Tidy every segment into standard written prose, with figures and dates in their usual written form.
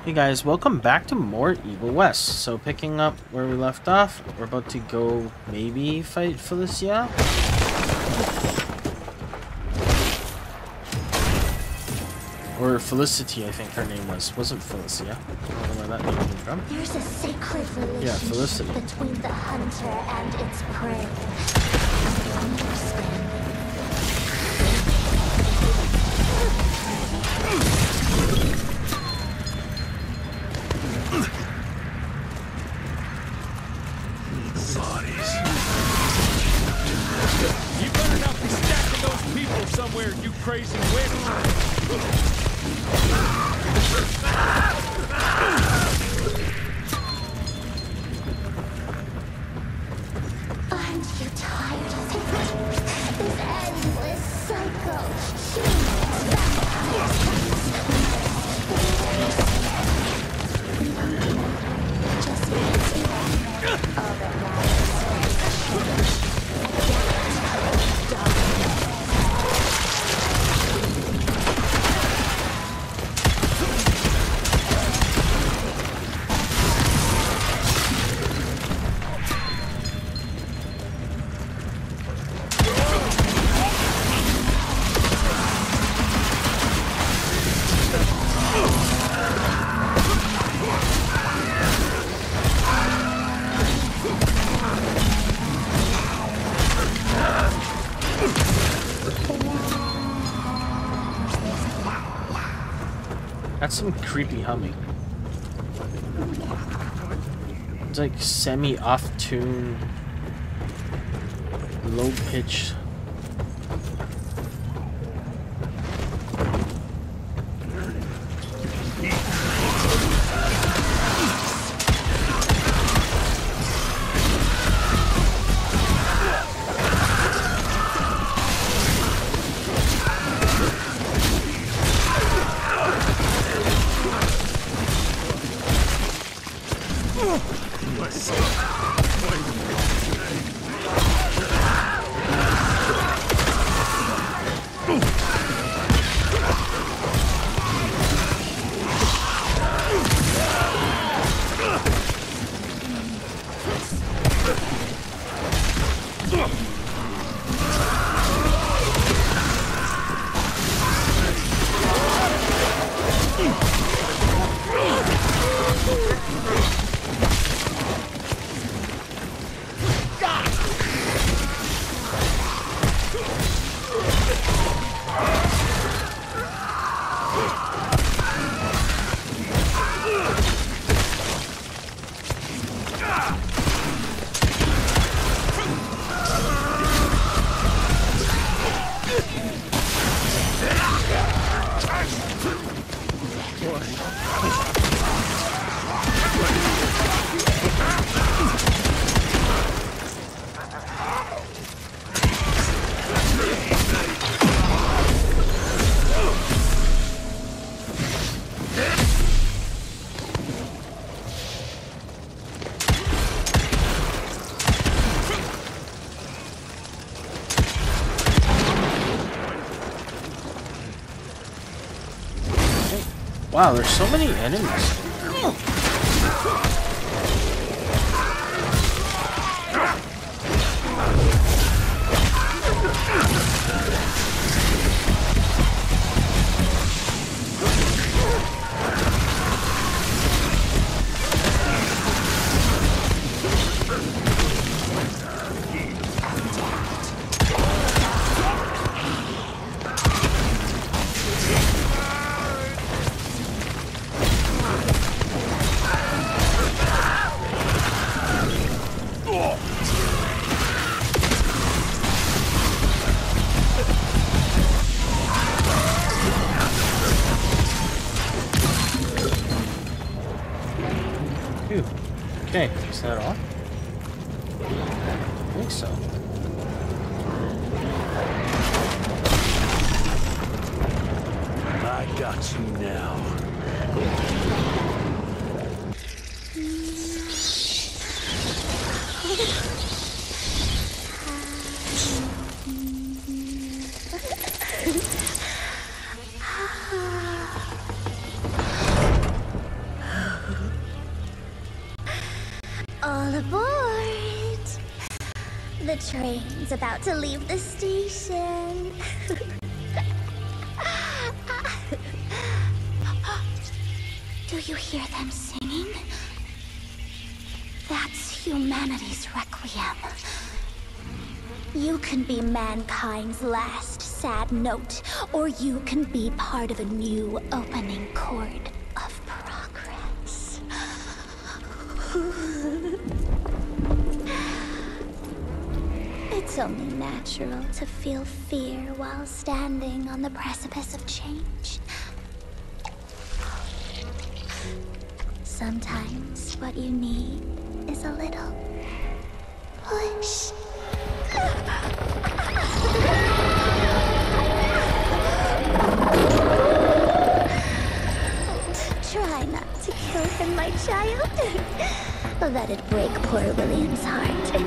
Hey guys, welcome back to more Evil West. So picking up where we left off, we're about to go maybe fight Felicia. Or Felicity, I think her name was. Wasn't Felicia. I don't know where that name came from. There's a sacred relationship Felicity. between the hunter and its prey. You better not be stacking those people somewhere, you crazy witch! Aren't you tired of it? This endless cycle. Humans, vampires, just all that matters. That's some creepy humming. It's like semi-off-tune, low-pitched. Wow, there's so many enemies. Phew. Okay, is that all? I think so. I got you now. The train's about to leave the station. Do you hear them singing? That's humanity's requiem. You can be mankind's last sad note, or you can be part of a new opening chord of progress. It's only natural to feel fear while standing on the precipice of change. Sometimes what you need is a little push. Try not to kill him, my child. Let it break poor William's heart.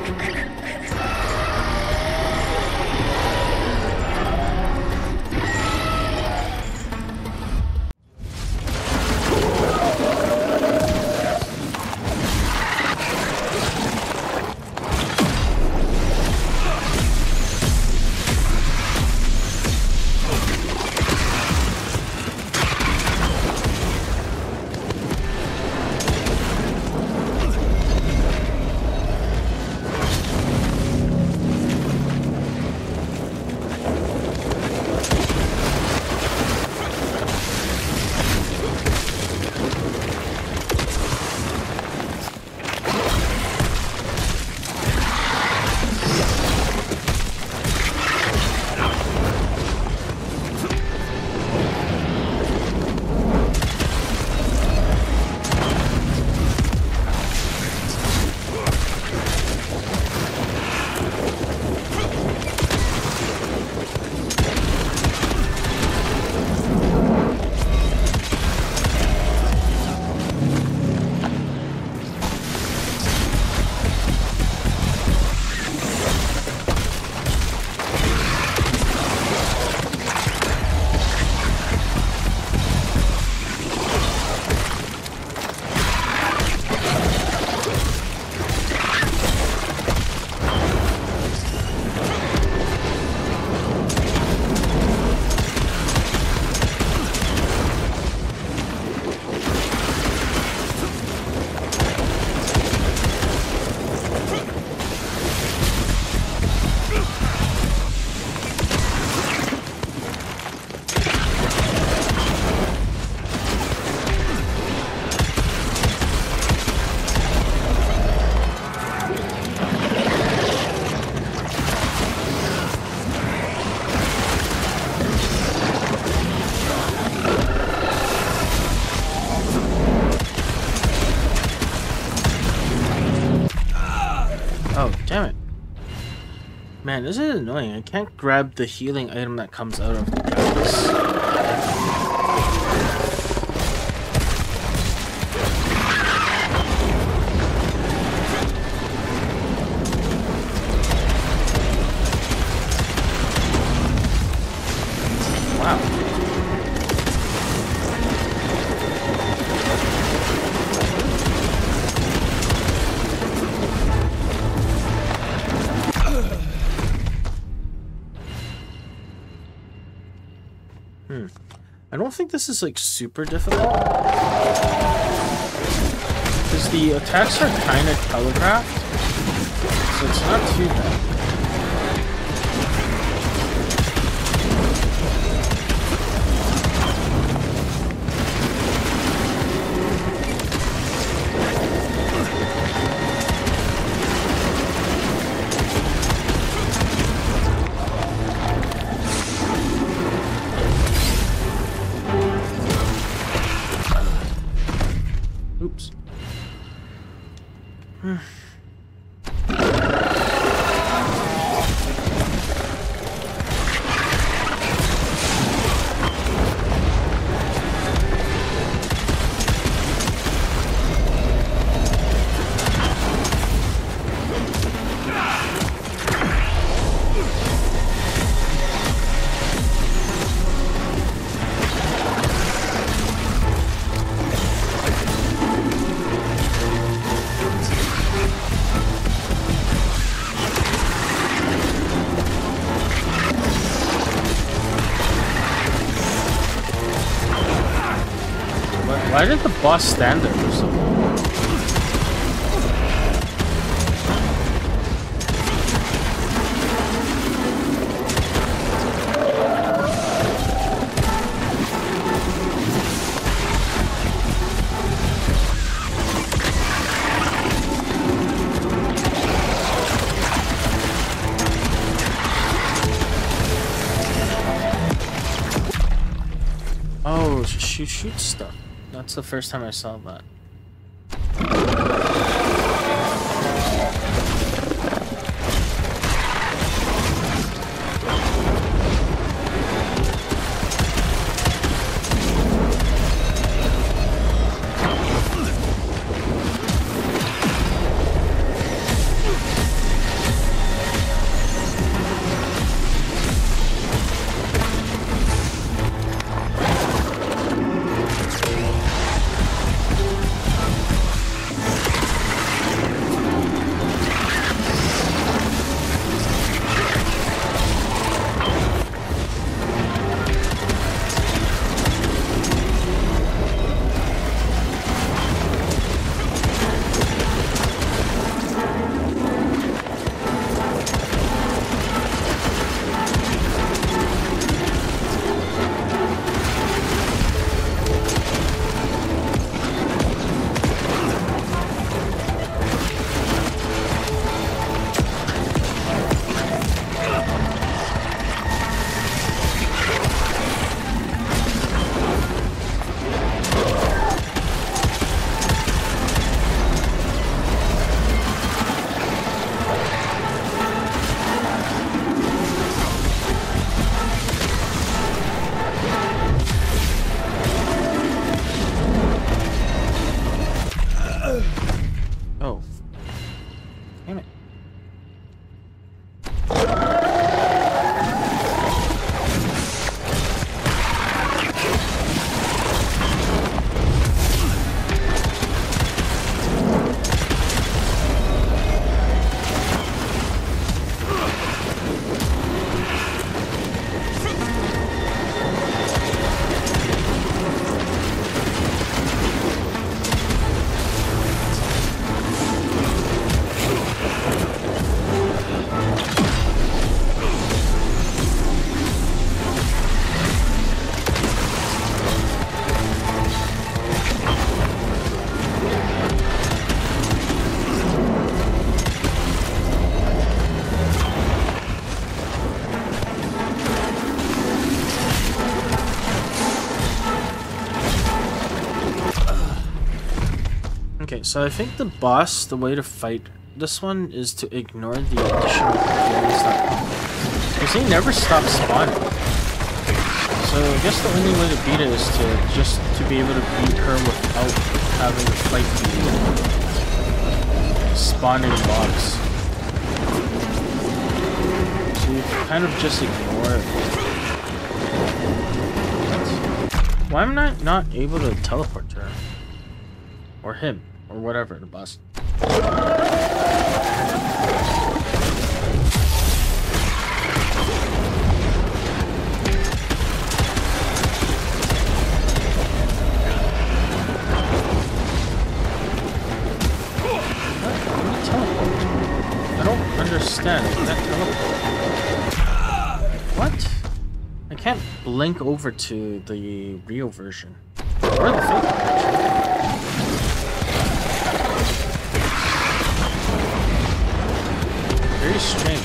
Man, this is annoying. I can't grab the healing item that comes out of the gas. I don't think this is like super difficult, because the attacks are kind of telegraphed, so it's not too bad. Oops. Why did the boss stand there for so long? Oh, shoot stuff. That's the first time I saw that. Oh. Damn it. Okay, so I think the boss, the way to fight this one is to ignore the additional abilities that because he never stops spawning. So I guess the only way to beat it is to just to be able to beat her without having to fight the spawning mobs. So you kind of just ignore it. What? Why am I not able to teleport to her? Or him? Or whatever, the boss. I don't understand. I can't teleport. What? I can't blink over to the real version. Or the fake version. Very strange.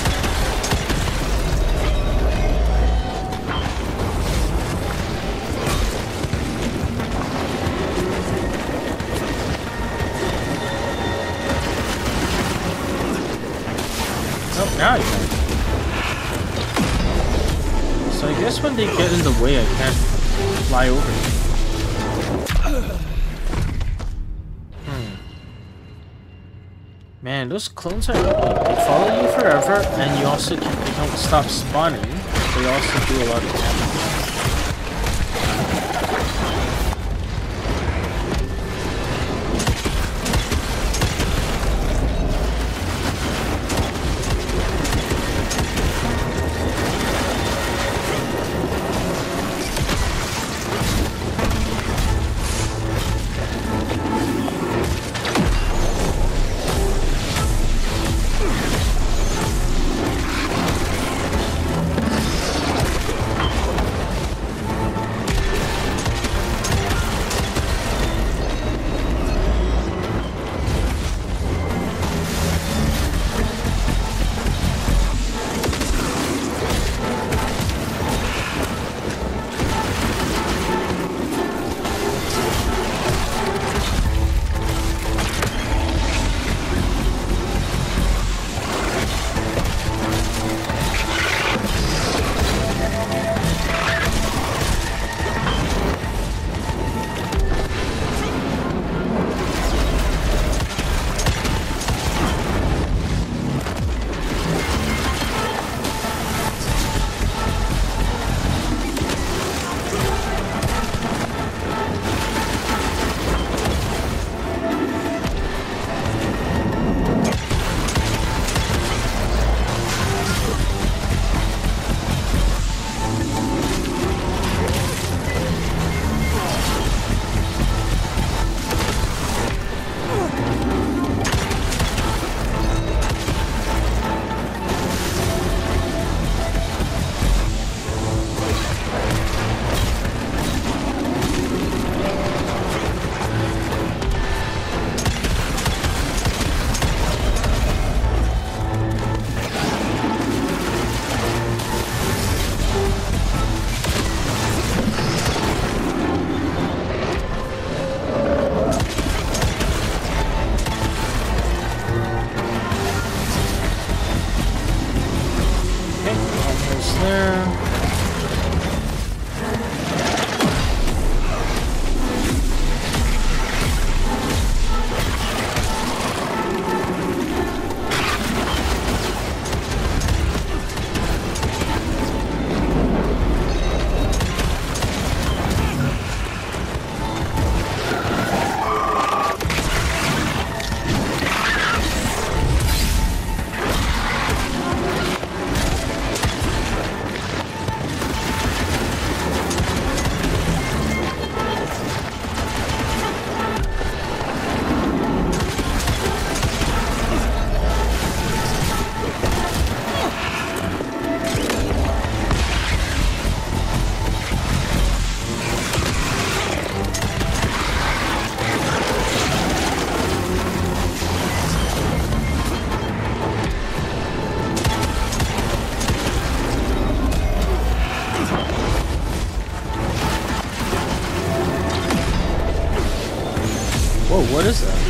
Oh, now you can. So I guess when they get in the way, I can't fly over them. Man, those clones are they follow you forever, and you also they don't stop spawning. They also do a lot of damage. Whoa, what is that?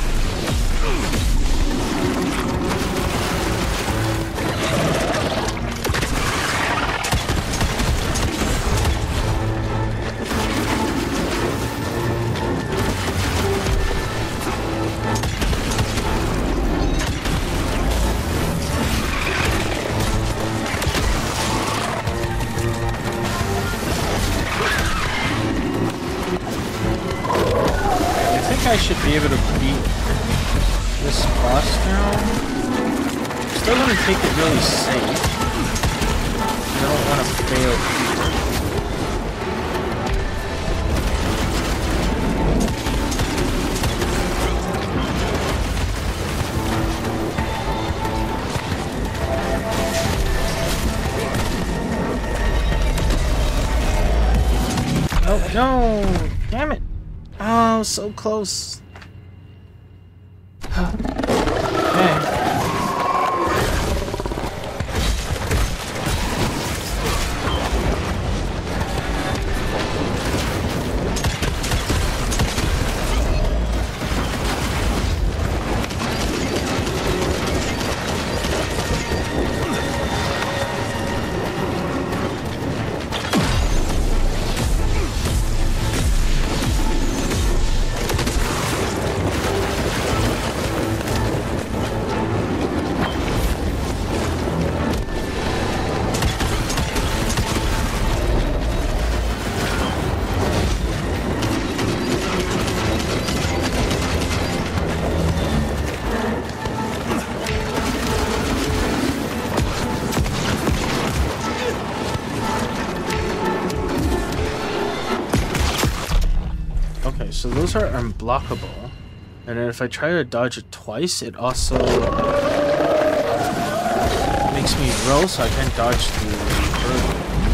I should be able to beat this boss now. Still gonna take it really safe. I don't want to fail either. Oh no! Damn it! Oh, so close. Okay. So those are unblockable, and then if I try to dodge it twice, it also makes me roll, so I can't dodge through further.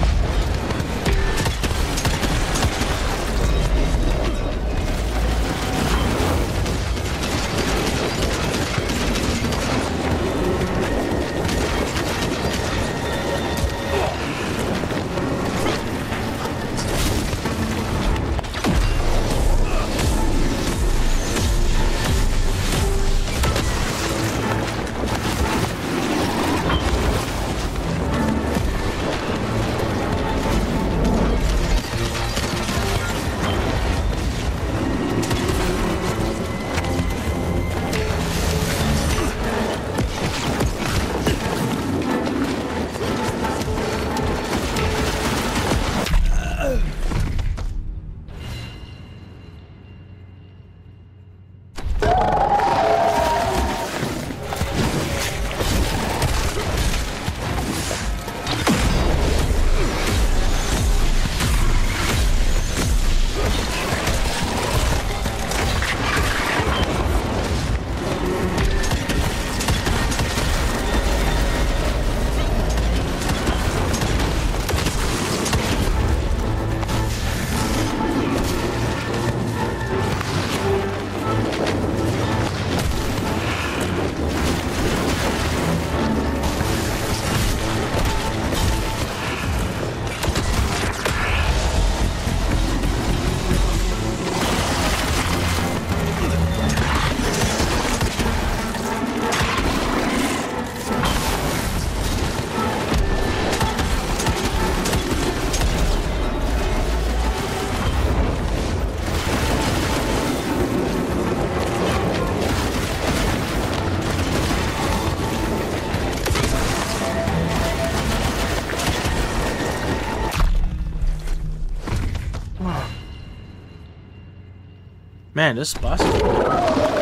Man, this boss is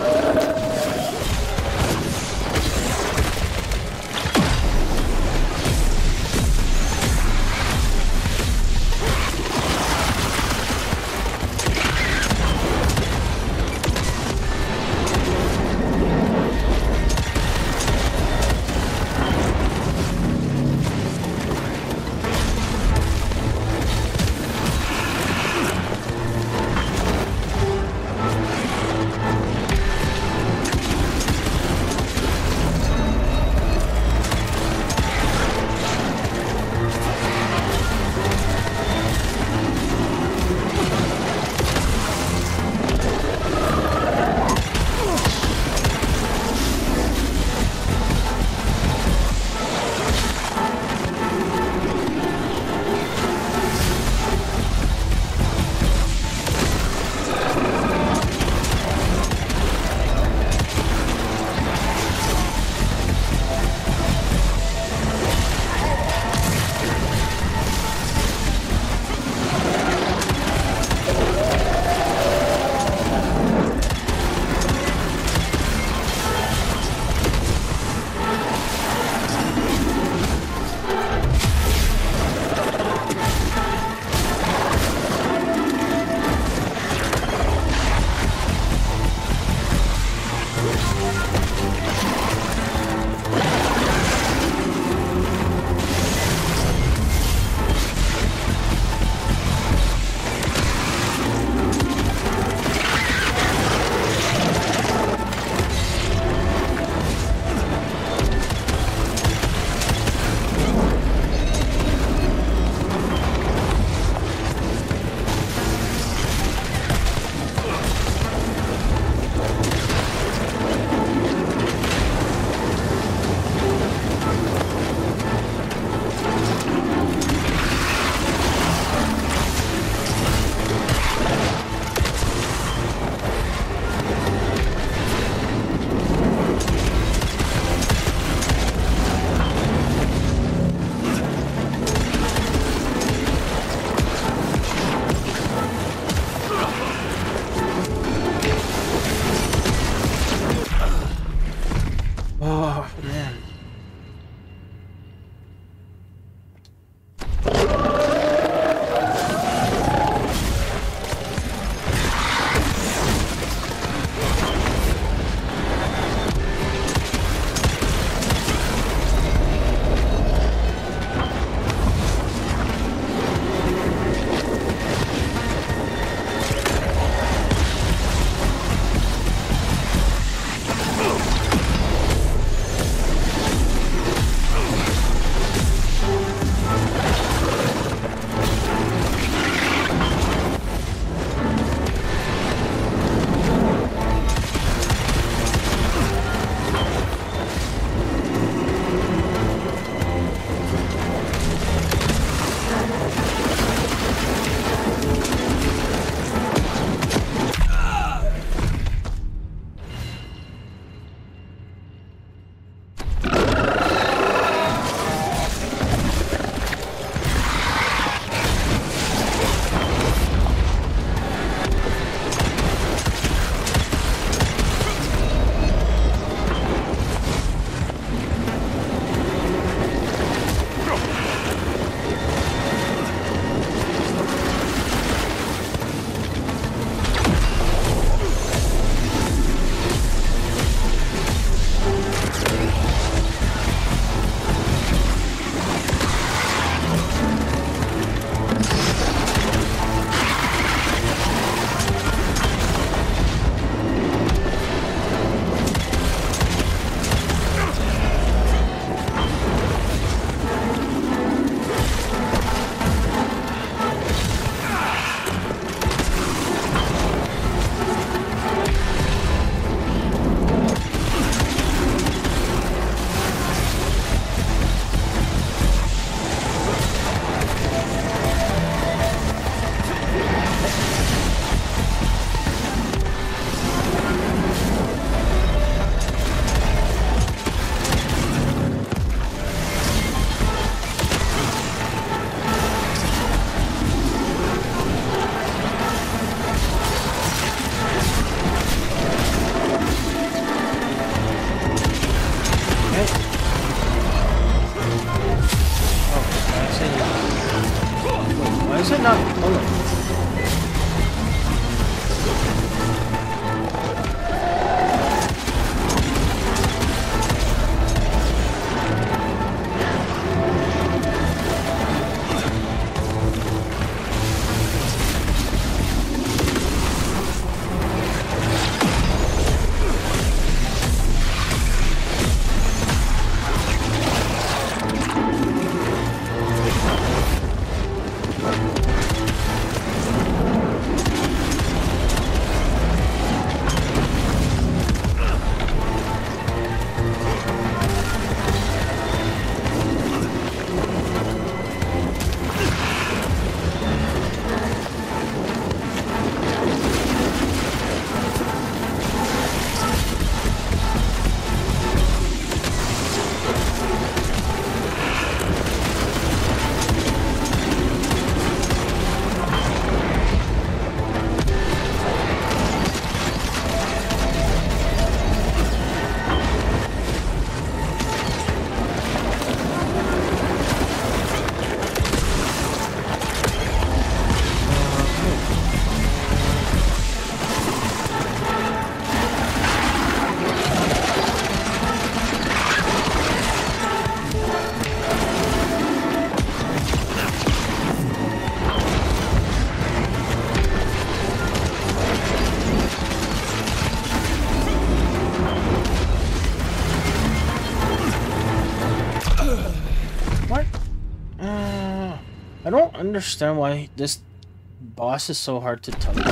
don't understand why this boss is so hard to touch.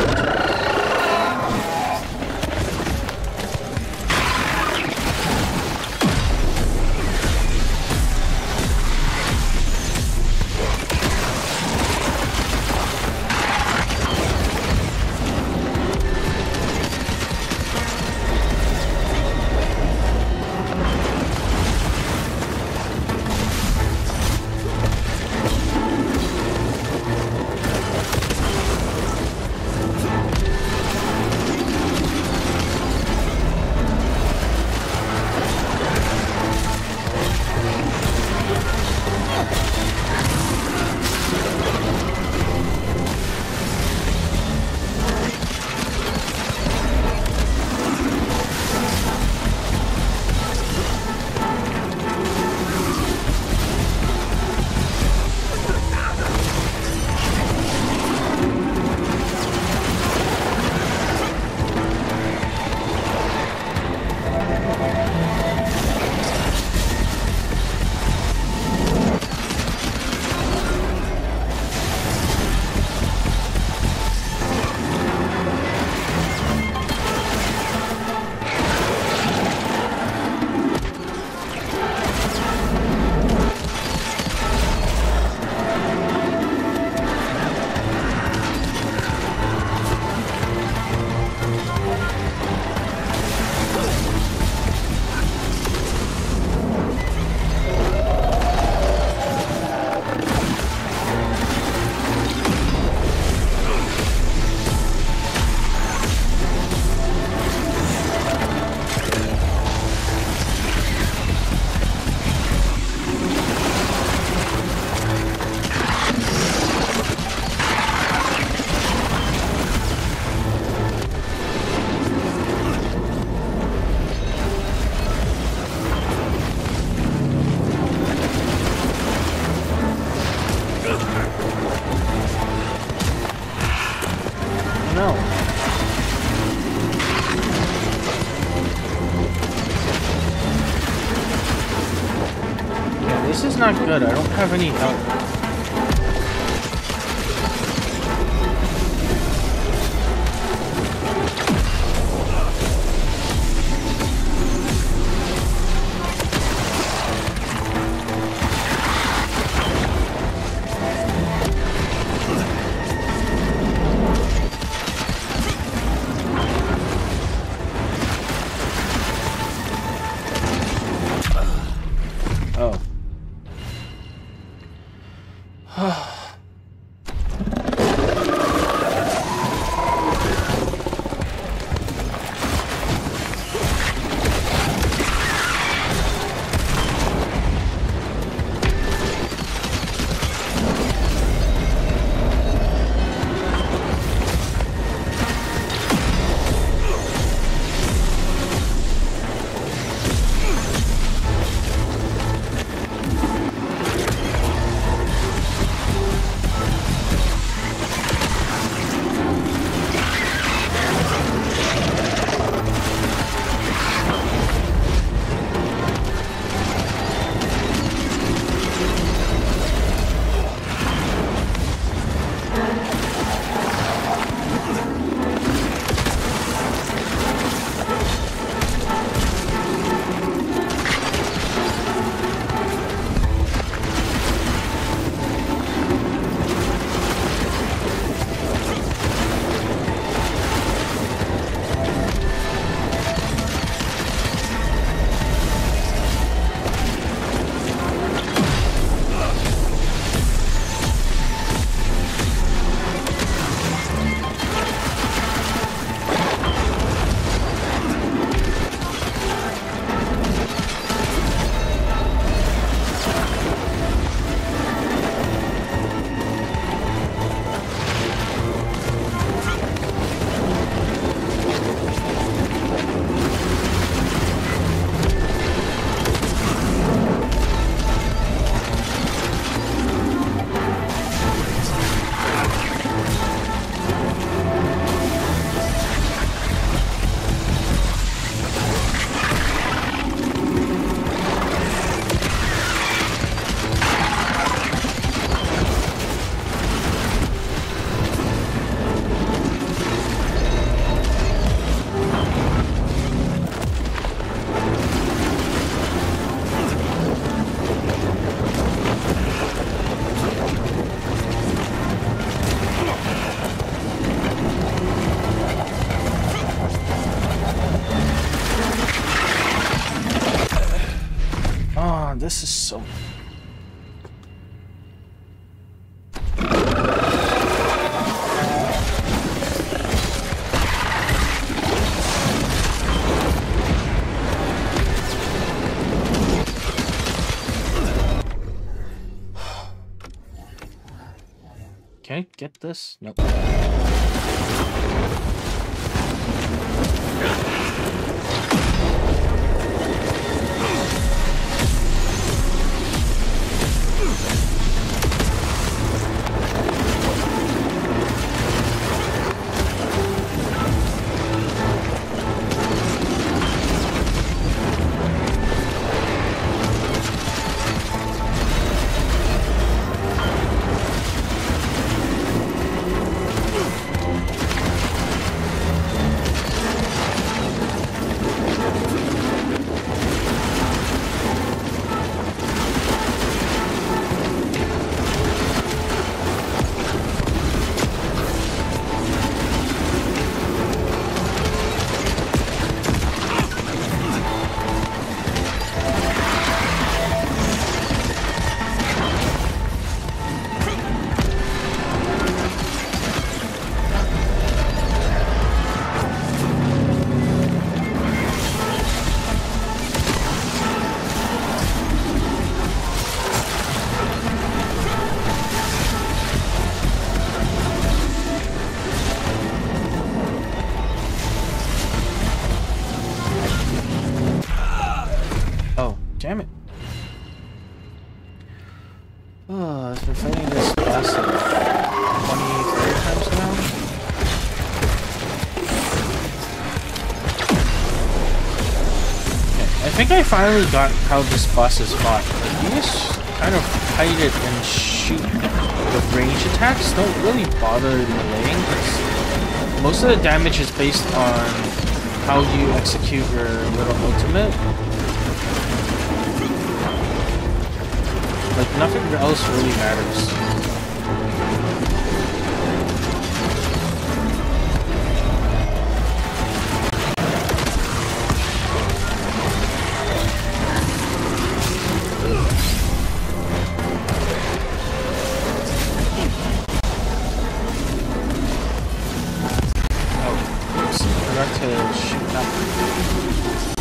This is not good. I don't have any help. This is so... Can I get this? Nope. Damn it. Oh, I've been fighting this boss like 20, 30 times now. Okay, I think I finally got how this boss is fought. Like, you just kind of fight it and shoot with range attacks. Don't really bother meleeing, because most of the damage is based on how you execute your little ultimate. Like, nothing else really matters. Oh, oops. I forgot to shoot that.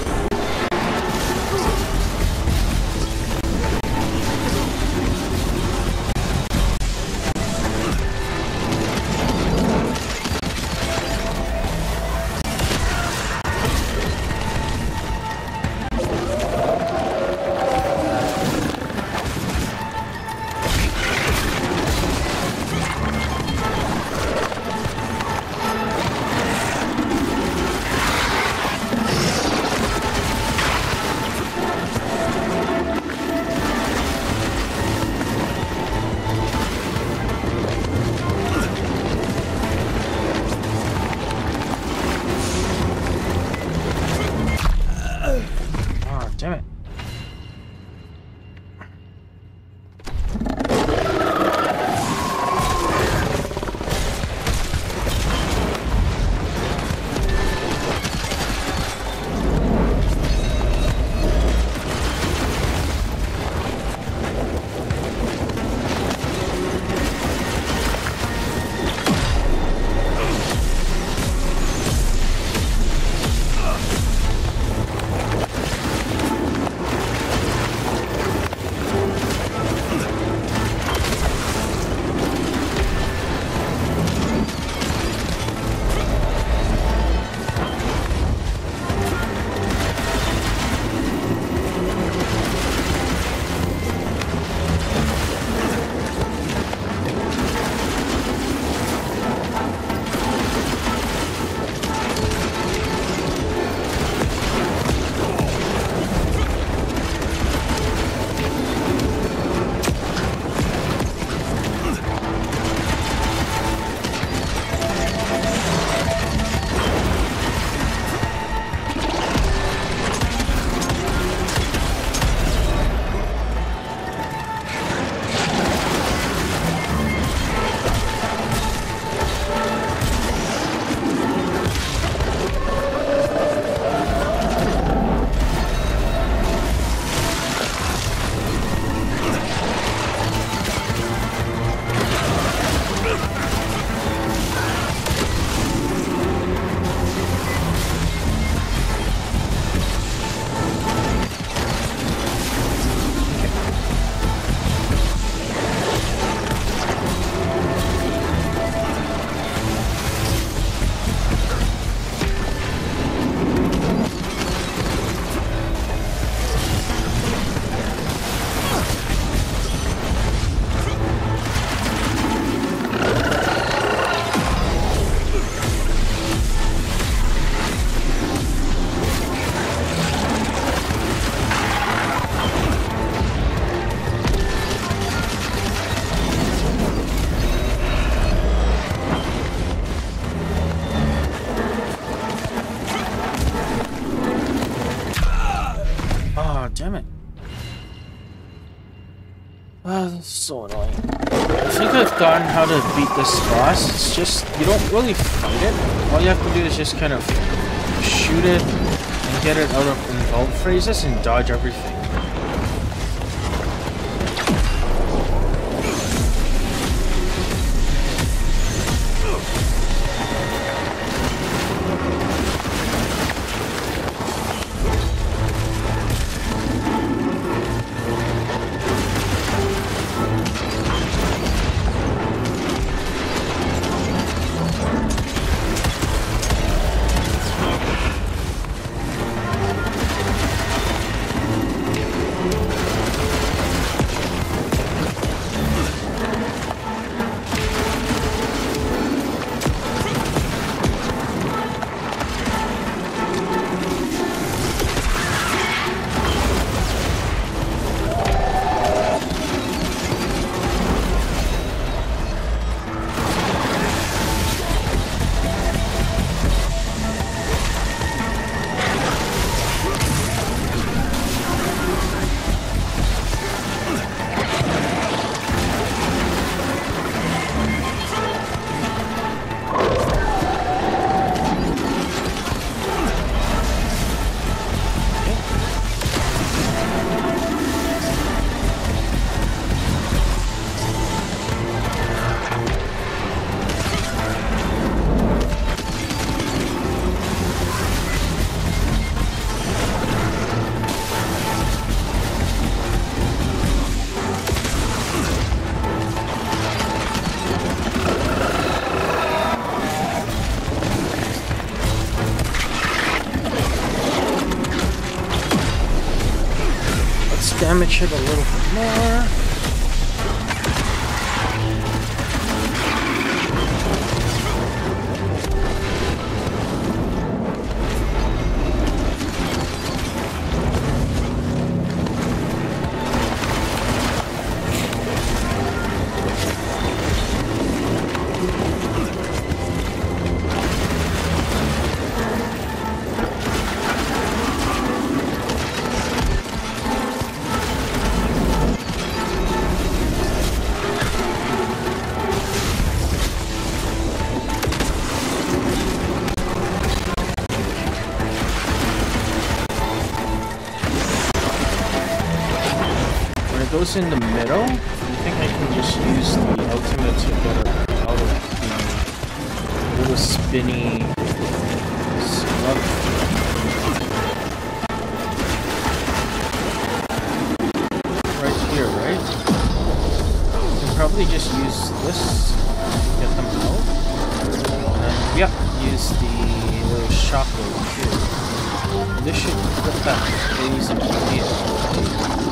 damn it. Ah, this is so annoying. I think I've gotten how to beat this boss. It's just, you don't really fight it. All you have to do is just kind of shoot it and get it out of involved phrases and dodge everything. Damage it a little bit more. Goes in the middle. I think I can just use the ultimate to get it out of the little spinny slug. Right here, right? I can probably just use this to get them out. And yeah, use the little shockwave here. This should put that phase in here.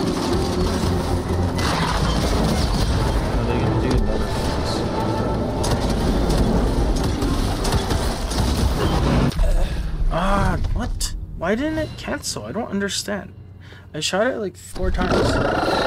What? Why didn't it cancel? I don't understand. I shot it like 4 times.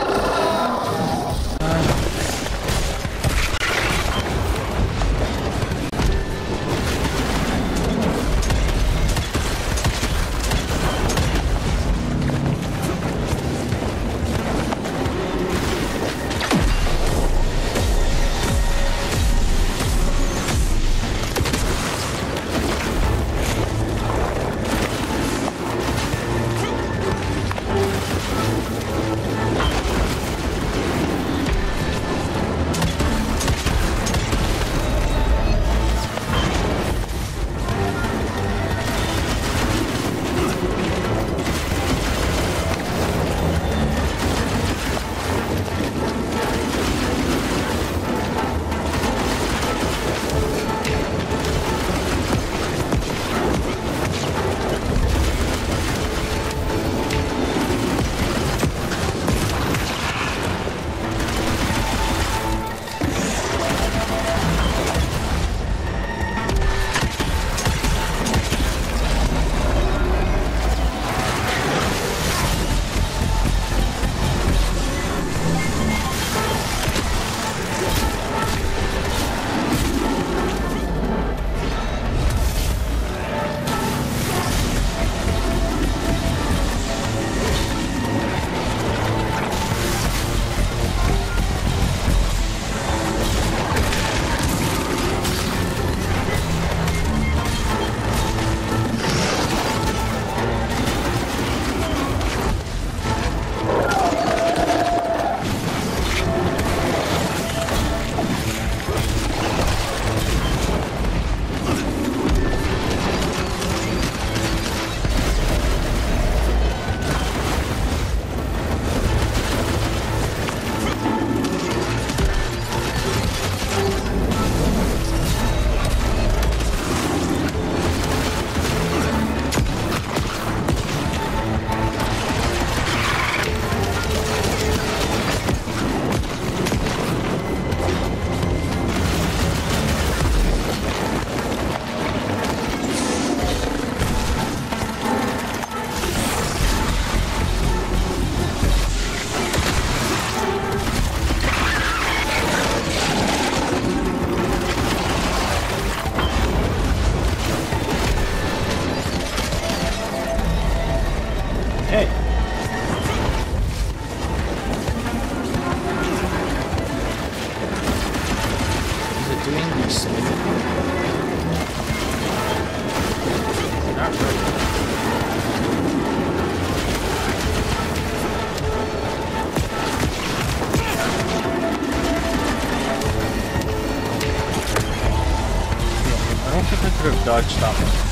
I don't think I could have dodged that one.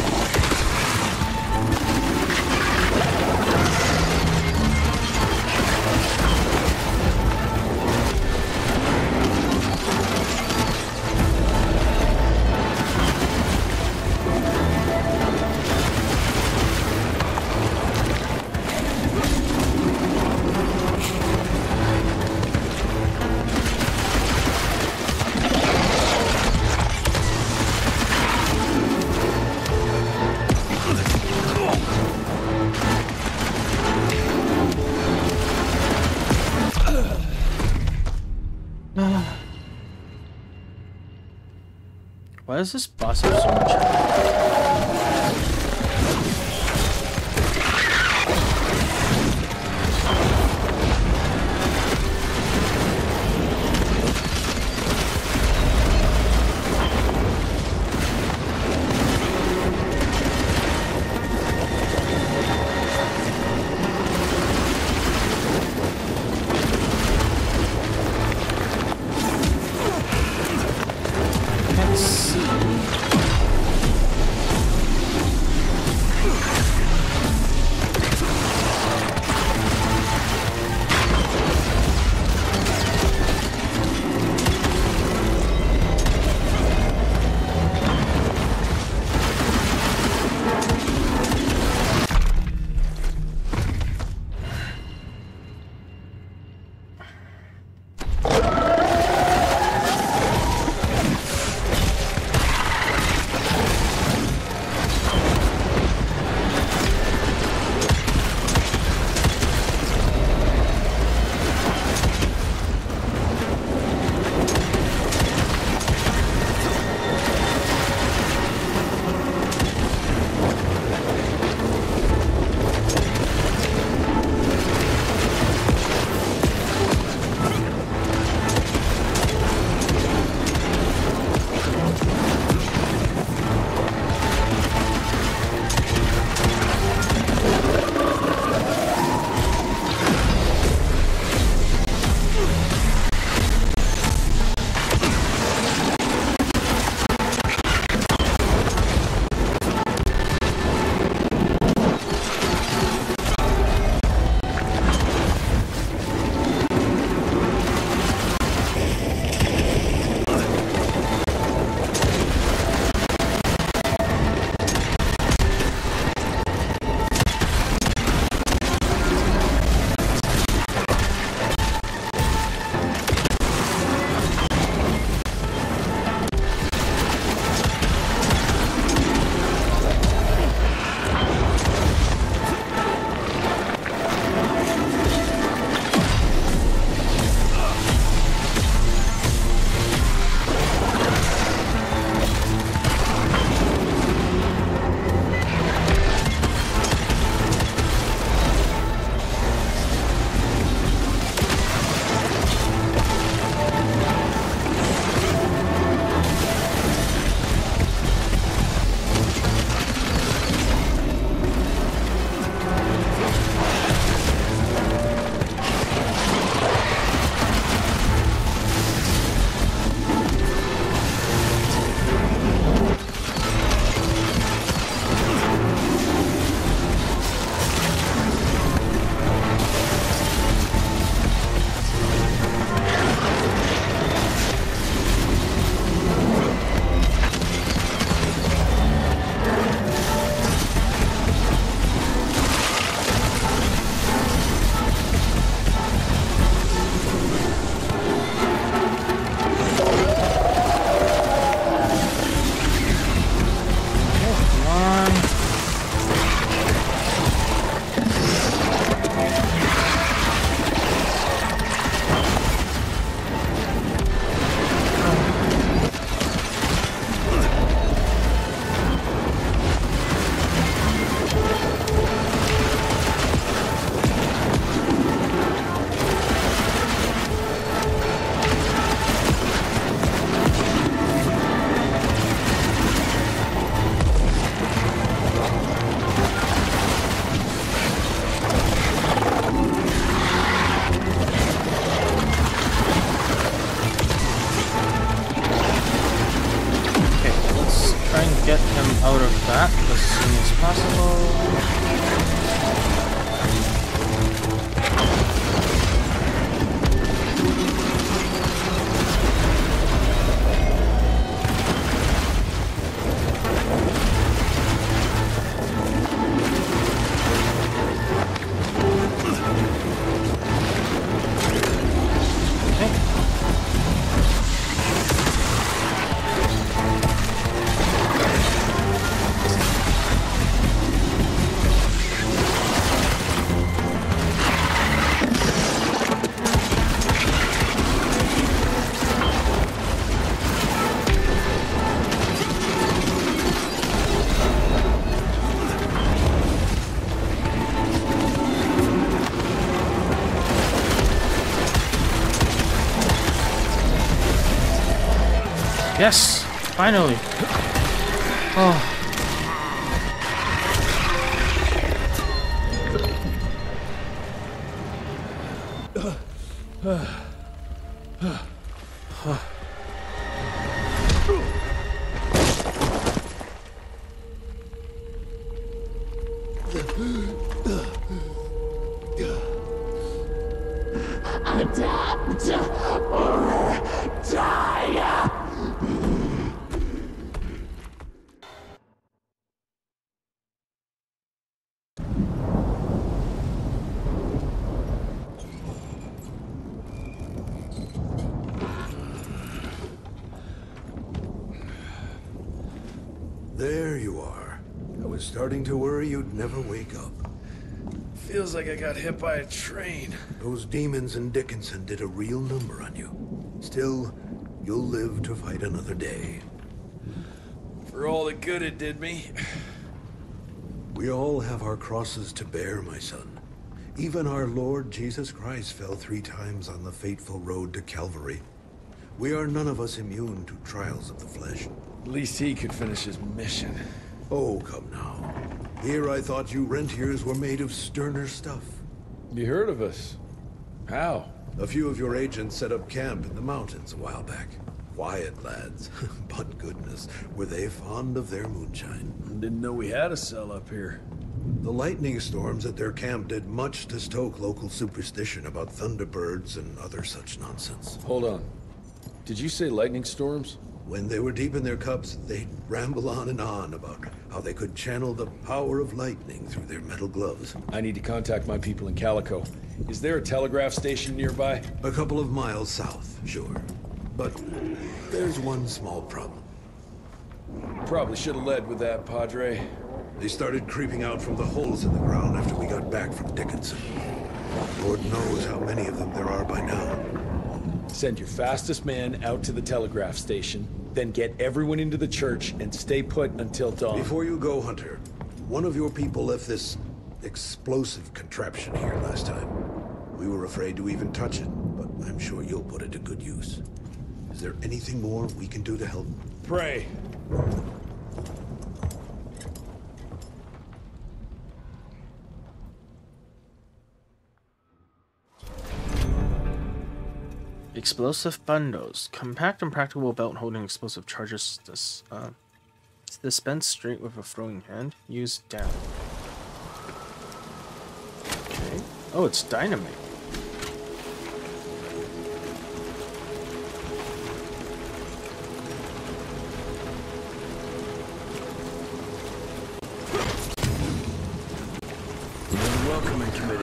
Why does this boss have so much health? I can't see. Yes! Finally! Oh. Adapt or die! There you are. I was starting to worry you'd never wake up. Feels like I got hit by a train. Those demons in Dickinson did a real number on you. Still, you'll live to fight another day. For all the good it did me. We all have our crosses to bear, my son. Even our Lord Jesus Christ fell 3 times on the fateful road to Calvary. We are none of us immune to trials of the flesh. At least he could finish his mission. Oh, come now. Here I thought you rentiers were made of sterner stuff. You heard of us? How? A few of your agents set up camp in the mountains a while back. Quiet lads, but goodness, were they fond of their moonshine. Didn't know we had a cell up here. The lightning storms at their camp did much to stoke local superstition about thunderbirds and other such nonsense. Hold on. Did you say lightning storms? When they were deep in their cups, they'd ramble on and on about how they could channel the power of lightning through their metal gloves. I need to contact my people in Calico. Is there a telegraph station nearby? A couple of miles south, sure. But there's one small problem. Probably should have led with that, Padre. They started creeping out from the holes in the ground after we got back from Dickinson. Lord knows how many of them there are by now. Send your fastest man out to the telegraph station, then get everyone into the church and stay put until dawn. Before you go, Hunter, one of your people left this explosive contraption here last time. We were afraid to even touch it, but I'm sure you'll put it to good use. Is there anything more we can do to help? Pray. Explosive bundles. Compact and practical belt holding explosive charges. Dispense straight with a throwing hand. Use down. Okay. Oh, it's dynamite. Welcoming committee.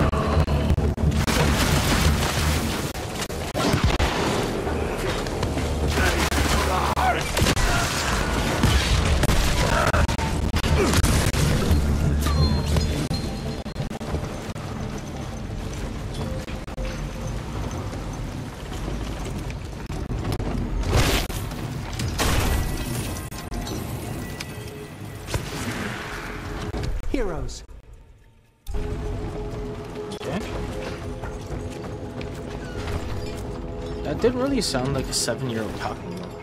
Heroes. Okay. That did really sound like a 7-year-old talking though.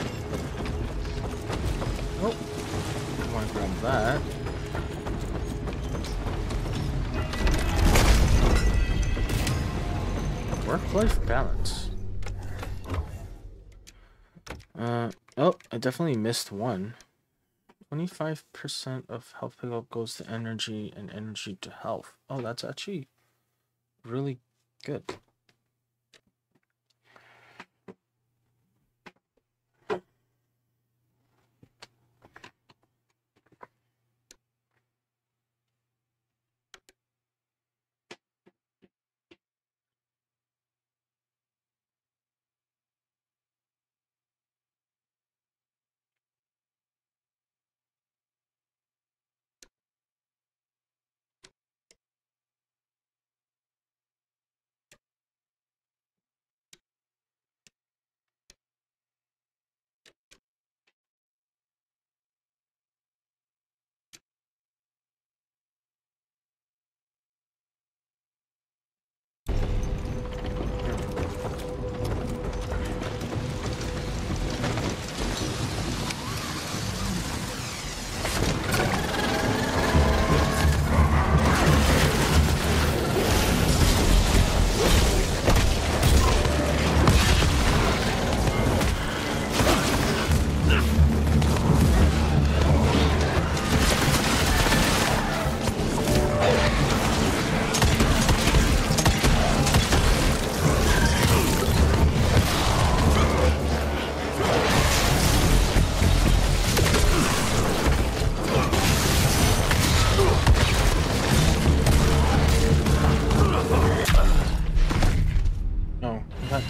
Oh, I want to grab that. Work-life balance. Oh, I definitely missed one. 25% of health pickup goes to energy and energy to health. Oh, that's actually really good.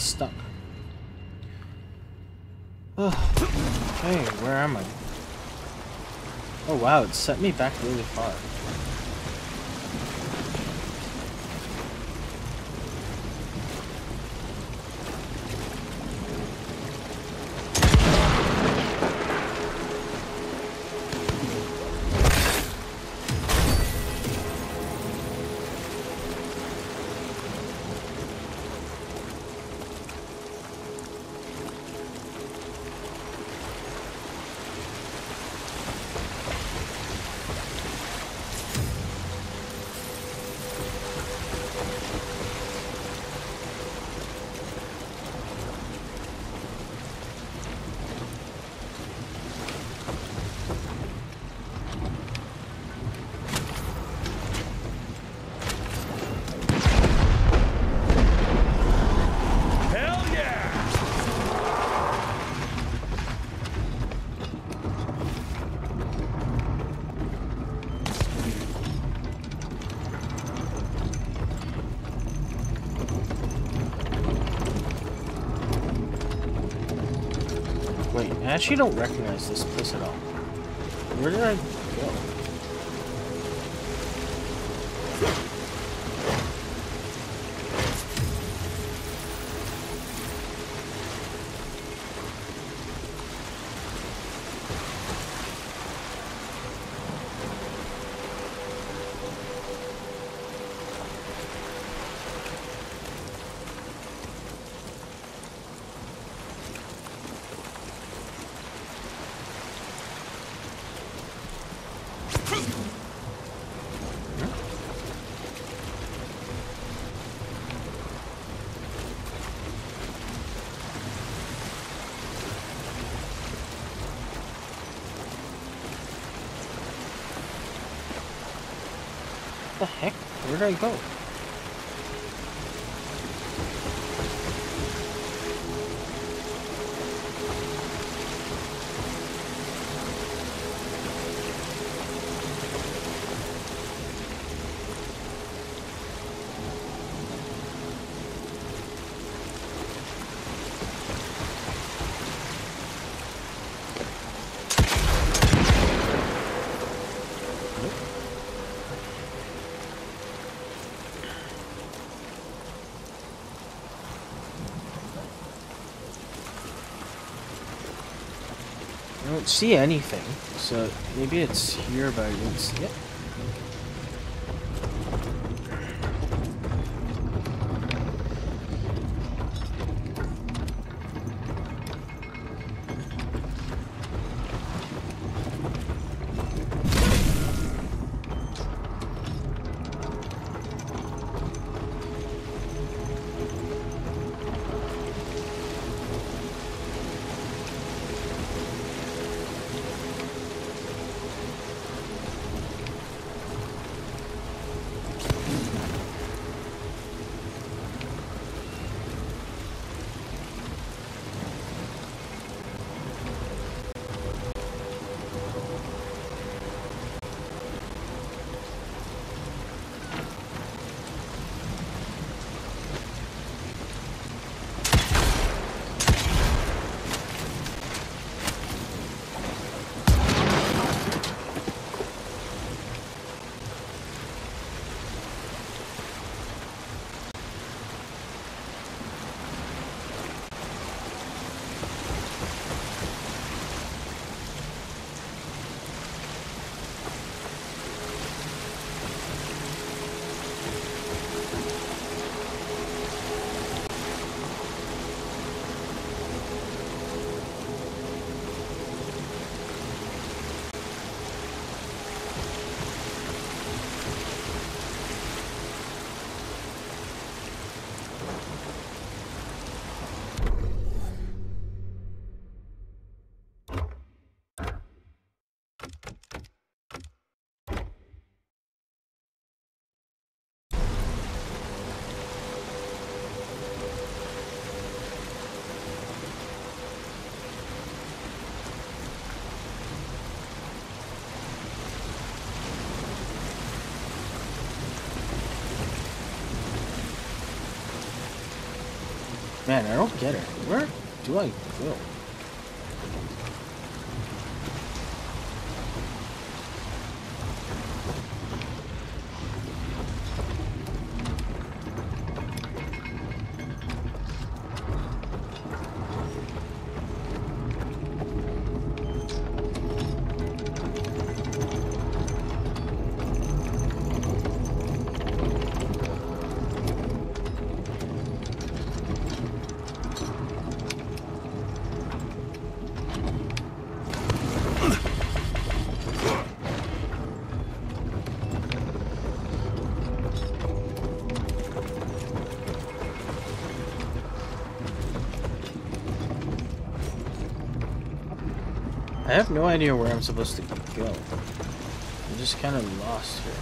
stuck. Okay, where am I? Oh wow, it set me back really far. Wait, I actually don't recognize this place at all. Where did I go? What the heck? Where did I go? I don't see anything, so maybe it's here, but I didn't see it. Man, I don't get it. Where do I go? I have no idea where I'm supposed to go. I'm just kind of lost here.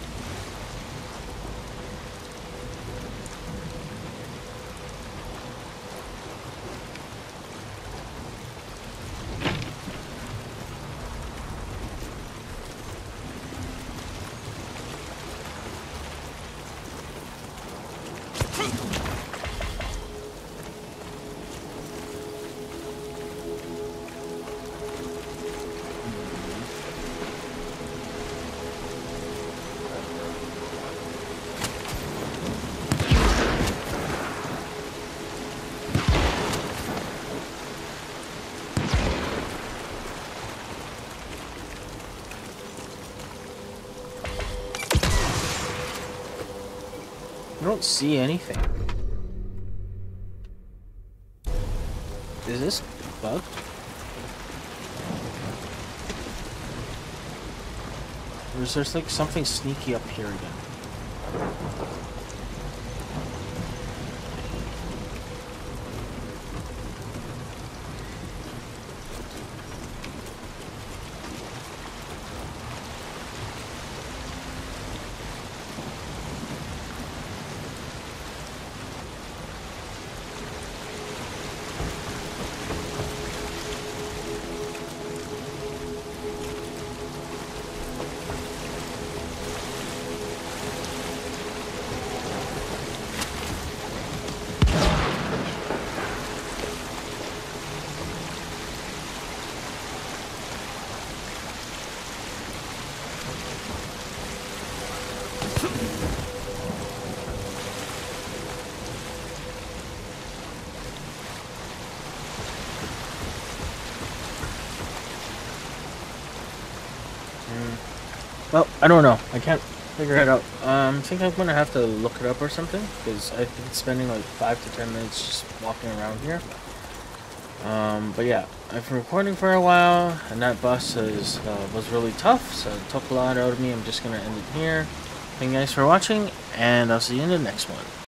I don't see anything. Is this bugged? Or is there like something sneaky up here again? Well, I don't know. I can't figure it out. I think I'm gonna have to look it up or something, because I've been spending like 5 to 10 minutes just walking around here. But yeah, I've been recording for a while, and that boss was really tough, so it took a lot out of me. I'm just gonna end it here. Thank you guys for watching, and I'll see you in the next one.